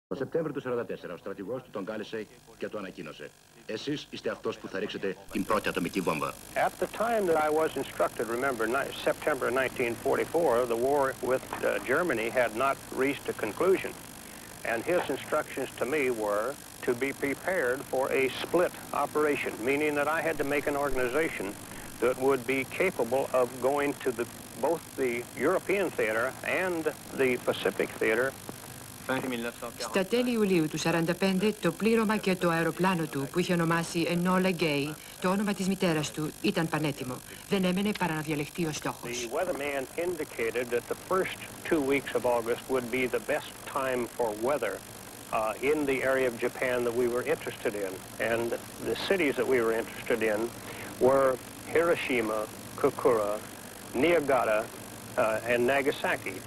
Το Σεπτέμβριο του 1944 ο στρατηγός του τον κάλεσε και το ανακοίνωσε. Εσείς είστε αυτός που θα ρίξετε την πρώτη ατομική βόμβα. At the time that I was instructed, remember, September 1944, the war with Germany had not reached a conclusion. And his instructions to me were to be prepared for a split operation, meaning that I had to make an organization that would be capable of going to both the European theater and the Pacific theater. Στα τέλη Ιουλίου του 1945, το πλήρωμα και το αεροπλάνο του, που είχε ονομάσει Enola Gay, το όνομα της μητέρας του, ήταν πανέτοιμο. Δεν έμενε παρά να διαλεχτεί ο στόχος. The weatherman indicated that the first 2 weeks of August would be the best time for weather in the area of Japan that we were interested in. And the cities that we were interested in were Hiroshima, Kokura, Niigata, and Nagasaki.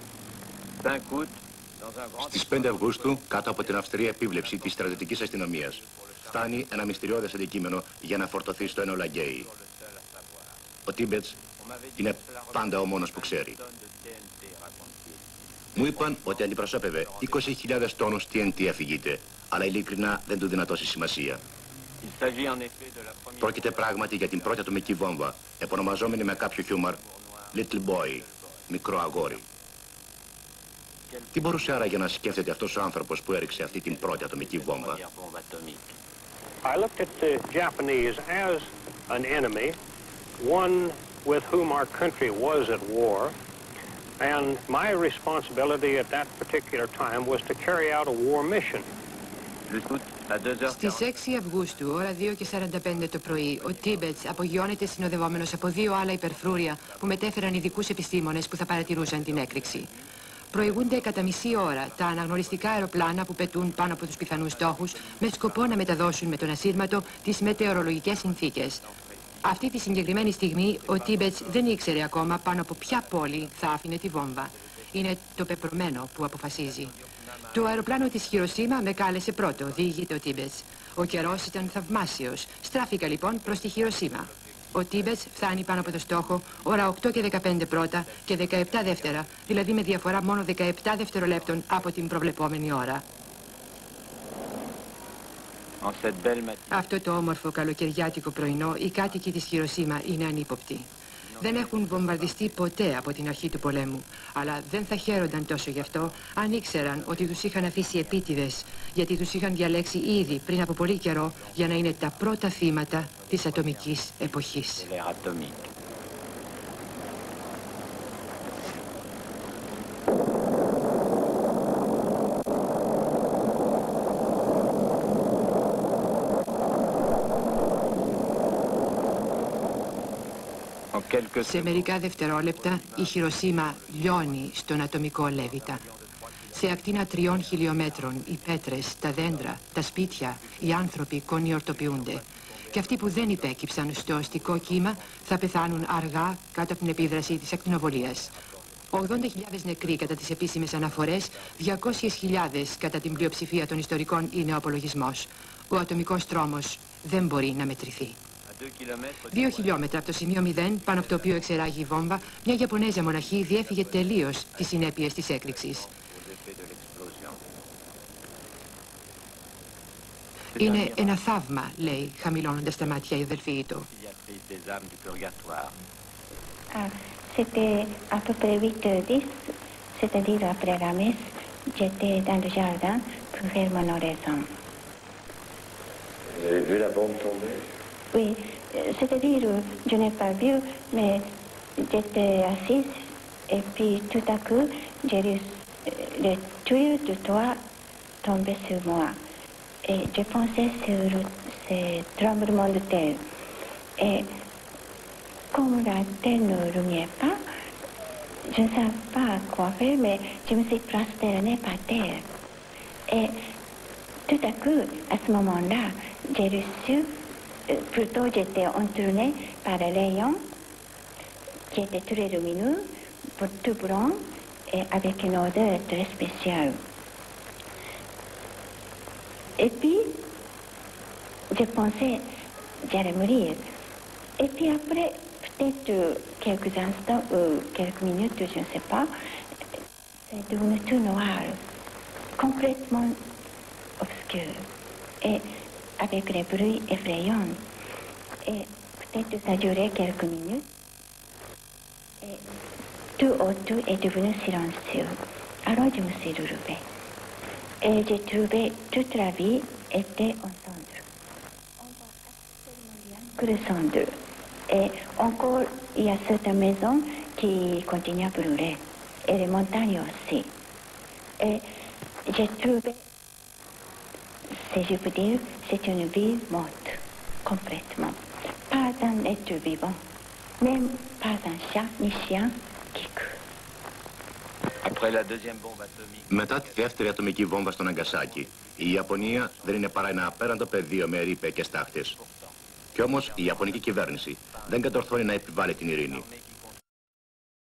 Στις 5 Αυγούστου, κάτω από την αυστηρή επίβλεψη της στρατιωτικής αστυνομίας, φτάνει ένα μυστηριώδες αντικείμενο για να φορτωθεί στο Enola Gay. Ο Τίμπετς είναι πάντα ο μόνος που ξέρει. Μου είπαν ότι αντιπροσώπευε 20.000 τόνους TNT αφηγείται, αλλά ειλικρινά δεν του δίνα τόση σημασία. Πρόκειται πράγματι για την πρώτη ατομική βόμβα, επωνομαζόμενη με κάποιο χιούμορ Little Boy, μικρό αγόρι. Τι μπορούσε άραγε να σκέφτεται αυτός ο άνθρωπος που έριξε αυτή την πρώτη ατομική βόμβα? I looked at the Japanese as an enemy, one with whom our country was at war, and my responsibility at that particular time was to carry out a war mission. Στις 6 Αυγούστου, ώρα 2:45 το πρωί, ο Τίμπετς απογειώνεται συνοδευόμενος από 2 άλλα υπερφρούρια που μετέφεραν ειδικούς επιστήμονες που θα παρατηρούσαν την έκρηξη. Προηγούνται κατά μισή ώρα τα αναγνωριστικά αεροπλάνα που πετούν πάνω από τους πιθανούς στόχους με σκοπό να μεταδώσουν με τον ασύρματο τις μετεωρολογικές συνθήκες. Αυτή τη συγκεκριμένη στιγμή ο Τίμπετς δεν ήξερε ακόμα πάνω από ποια πόλη θα άφηνε τη βόμβα. Είναι το πεπρωμένο που αποφασίζει. Το αεροπλάνο της Χιροσίμα με κάλεσε πρώτο, διηγείται ο Τίμπετς. Ο καιρός ήταν θαυμάσιος. Στράφηκα λοιπόν προς τη Χιροσίμα. Ο Τίμπετς φτάνει πάνω από το στόχο ώρα 8 και 15 πρώτα και 17 δεύτερα, δηλαδή με διαφορά μόνο 17 δευτερολέπτων από την προβλεπόμενη ώρα. Αυτό το όμορφο καλοκαιριάτικο πρωινό, οι κάτοικοι της Χιροσίμα είναι ανύποπτοι. Δεν έχουν βομβαρδιστεί ποτέ από την αρχή του πολέμου, αλλά δεν θα χαίρονταν τόσο γι' αυτό αν ήξεραν ότι τους είχαν αφήσει επίτηδες, γιατί τους είχαν διαλέξει ήδη πριν από πολύ καιρό για να είναι τα πρώτα θύματα της ατομικής εποχής. Σε μερικά δευτερόλεπτα η Χιροσίμα λιώνει στον ατομικό λέβητα. Σε ακτίνα 3 χιλιόμετρων οι πέτρες, τα δέντρα, τα σπίτια, οι άνθρωποι κονιορτοποιούνται. Και αυτοί που δεν υπέκυψαν στο αστικό κύμα θα πεθάνουν αργά κάτω από την επίδραση της ακτινοβολίας. 80.000 νεκροί κατά τις επίσημες αναφορές, 200.000 κατά την πλειοψηφία των ιστορικών είναι ο απολογισμός. Ο ατομικός τρόμος δεν μπορεί να μετρηθεί. 2 χιλιόμετρα από το σημείο 0, πάνω από το οποίο εξεράγει η βόμβα, μια Ιαπωνέζα μοναχή διέφυγε τελείως τις συνέπειες της έκρηξης. Είναι ένα θαύμα, λέει, χαμηλώνοντας τα μάτια η αδελφή του. C'était à peu près 8h10, c'est-à-dire après la messe, j'étais dans le jardin pour faire mon oraison. Vous avez vu la bombe tomber? Oui, c'est-à-dire, je n'ai pas vu, mais j'étais assise et puis tout à coup, j'ai vu le tuyau de toit tomber sur moi. Et je pensais sur ce tremblement de terre. Et comme la terre ne remuait pas, je ne savais pas quoi faire, mais je me suis prosternée par terre. Et tout à coup, à ce moment-là, j'ai reçu, plutôt j'étais entourée par les rayons qui étaient très lumineux, tout blanc, et avec une odeur très spéciale. Et puis, je pensais j'allais mourir. Et puis après, peut-être quelques instants ou quelques minutes, je ne sais pas, c'est devenu tout noir, complètement obscur. Et avec les bruits effrayants. Et peut-être ça durait quelques minutes. Et tout autour est devenu silencieux. Alors je me suis relevée. Et j'ai trouvé toute la vie était en cendres. On voit absolument rien que le cendres. Et encore, il y a certaines maisons qui continuent à brûler. Et les montagnes aussi. Et j'ai trouvé, si je peux dire, c'est une ville morte, complètement. Pas un être vivant, même pas un chat ni chien qui court. Après la deuxième bombe atomique. Μετά τη δεύτερη ατομική βόμβα στο Ναγκασάκι, η Ιαπωνία δεν είναι παρά ένα απέραντο πεδίο με ρήπε και στάχτες. Κι όμως η Ιαπωνική κυβέρνηση δεν κατορθώνει να επιβάλλει την ειρήνη.